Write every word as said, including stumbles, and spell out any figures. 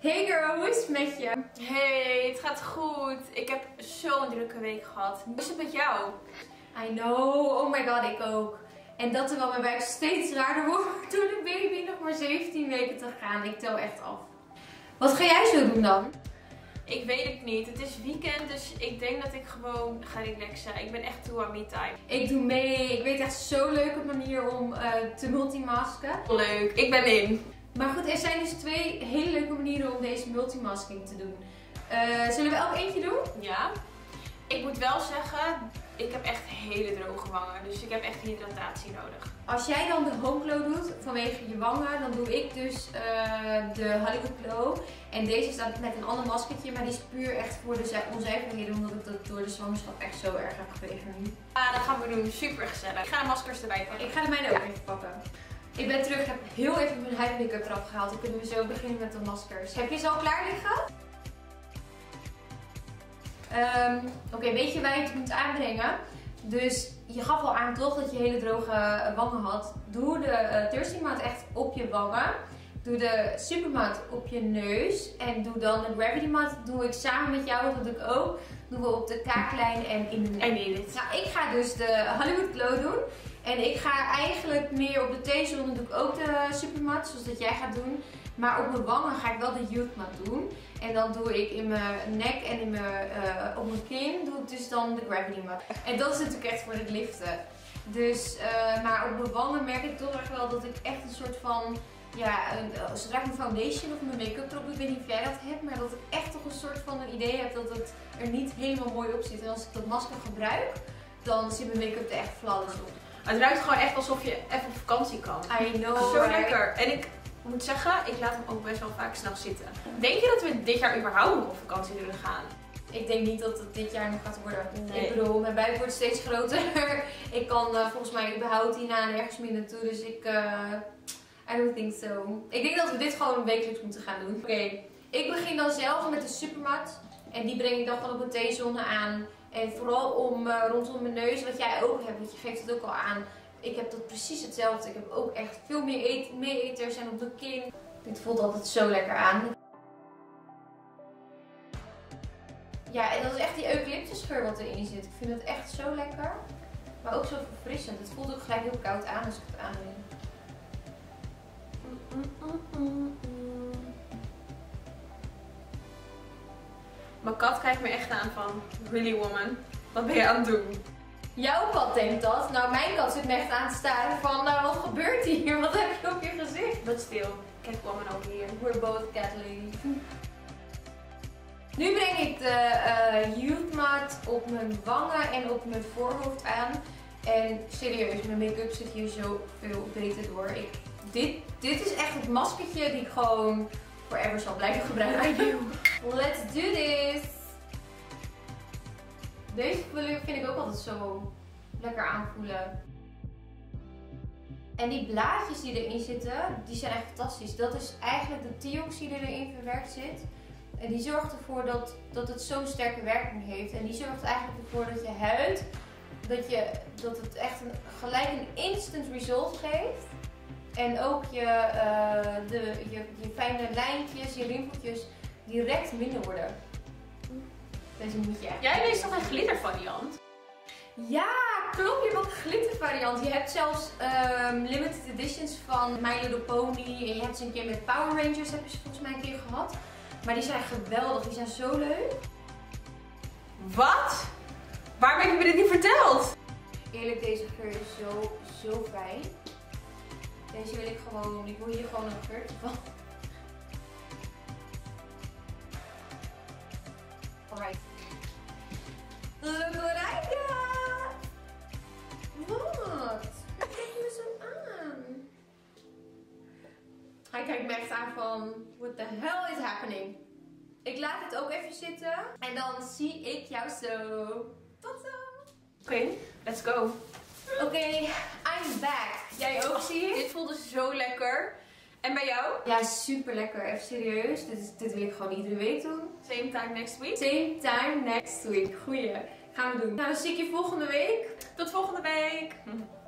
Hey girl, hoe is het met je? Hey, het gaat goed. Ik heb zo'n drukke week gehad. Hoe is het met jou? I know, oh my god, ik ook. En dat terwijl mijn buik steeds raarder wordt door de baby nog maar zeventien weken te gaan. Ik tel echt af. Wat ga jij zo doen dan? Ik weet het niet. Het is weekend, dus ik denk dat ik gewoon ga relaxen. Ik ben echt toe aan me-time. Ik doe mee. Ik weet echt zo'n leuke manier om uh, te multimasken. Leuk, ik ben in. Maar goed, er zijn dus twee hele leuke manieren om deze multimasking te doen. Uh, zullen we elk eentje doen? Ja. Ik moet wel zeggen, ik heb echt hele droge wangen. Dus ik heb echt hydratatie nodig. Als jij dan de Home Glow doet vanwege je wangen, dan doe ik dus uh, de Hollywood Glow. En deze staat met een ander maskertje, maar die is puur echt voor de onzuiverheden, omdat ik dat door de zwangerschap echt zo erg heb gekregen nu. Ja, dat gaan we doen. Super gezellig. Ik ga de maskers erbij pakken. Ik ga de mijne ook even pakken. Ik ben terug, heb heel even mijn huid make-up eraf gehaald. Dan kunnen we zo beginnen met de maskers. Heb je ze al klaar liggen? Um, Oké, okay, weet je waar je het moet aanbrengen? Dus je gaf al aan toch dat je hele droge wangen had. Doe de uh, Thirsty Matte echt op je wangen. Doe de Super Matte op je neus. En doe dan de Gravity Matte. Doe ik samen met jou, dat doe ik ook. Doen we op de kaaklijn en in de nek. En in het. Nou, ik ga dus de Hollywood Glow doen. En ik ga eigenlijk meer op de T-zone doe ik ook de Super Matte, zoals dat jij gaat doen. Maar op mijn wangen ga ik wel de Youth Matte doen. En dan doe ik in mijn nek en in mijn, uh, op mijn kin doe ik dus dan de Gravity Matte. En dat is natuurlijk echt voor het liften. Dus, uh, maar op mijn wangen merk ik toch echt wel dat ik echt een soort van, ja, uh, zodra ik mijn foundation of mijn make-up erop doe, ik weet niet of jij dat hebt, maar dat ik echt toch een soort van een idee heb dat het er niet helemaal mooi op zit. En als ik dat masker gebruik, dan zit mijn make-up er echt flawless op. Het ruikt gewoon echt alsof je even op vakantie kan. I know. Zo right? Lekker. En ik moet zeggen, ik laat hem ook best wel vaak s'nachts zitten. Denk je dat we dit jaar überhaupt nog op vakantie willen gaan? Ik denk niet dat het dit jaar nog gaat worden. Nee. Ik bedoel, mijn buik wordt steeds groter. Ik kan uh, volgens mij überhaupt hierna nergens meer naartoe. Dus ik, uh, I don't think so. Ik denk dat we dit gewoon wekelijks moeten gaan doen. Oké, okay. Ik begin dan zelf met de Super Matte. En die breng ik dan gewoon op mijn T-zone aan. En vooral om uh, rondom mijn neus, wat jij ook hebt, want je geeft het ook al aan. Ik heb dat precies hetzelfde. Ik heb ook echt veel meer, eet, meer eters en op de kin. Dit voelt altijd zo lekker aan. Ja, en dat is echt die eucalyptusgeur wat erin zit. Ik vind het echt zo lekker. Maar ook zo verfrissend. Het voelt ook gelijk heel koud aan als ik het aanneem. Mm, mm, mm, mm. Mijn kat kijkt me echt aan van, really woman, wat ben je aan het doen? Jouw kat denkt dat. Nou, mijn kat zit me echt aan te staren van, nou, wat gebeurt hier? Wat heb je op je gezicht? But still, cat woman over here. We're both cat ladies. Nu breng ik de uh, Youth Matte op mijn wangen en op mijn voorhoofd aan. En serieus, mijn make-up zit hier zo veel beter door. Ik, dit, dit is echt het maskertje die ik gewoon forever zal blijven gebruiken. Let's do this! Deze kleur vind ik ook altijd zo lekker aanvoelen. En die blaadjes die erin zitten, die zijn echt fantastisch. Dat is eigenlijk de T-ox die erin verwerkt zit. En die zorgt ervoor dat, dat het zo'n sterke werking heeft. En die zorgt eigenlijk ervoor dat je huid, dat, je, dat het echt een, gelijk een instant result geeft. En ook je, uh, de, je, je fijne lijntjes, je rimpeltjes direct minder worden. Deze moet je echt. Jij leest toch een glittervariant? Ja, klopt. Je hebt ook een glittervariant. Je hebt zelfs um, limited editions van My Little Pony. En je hebt ze een keer met Power Rangers, heb je ze volgens mij een keer gehad. Maar die zijn geweldig. Die zijn zo leuk. Wat? Waarom heb je me dit niet verteld? Eerlijk, deze geur is zo, zo fijn. Deze wil ik gewoon, ik wil hier gewoon een geurtje van. Alright. Look what I got! Wat? Kijk me zo aan. Hij kijkt me echt aan van, what the hell is happening? Ik laat het ook even zitten en dan zie ik jou zo. Tot zo! Oké, okay, let's go. Oké, okay, I'm back. Jij ook, zie je? Dit voelde zo lekker. En bij jou? Ja, super lekker. Even serieus. Dit, is, dit wil ik gewoon iedere week doen. Same time next week? Same time next week. Goeie. Gaan we doen. Nou, dan zie ik je volgende week. Tot volgende week.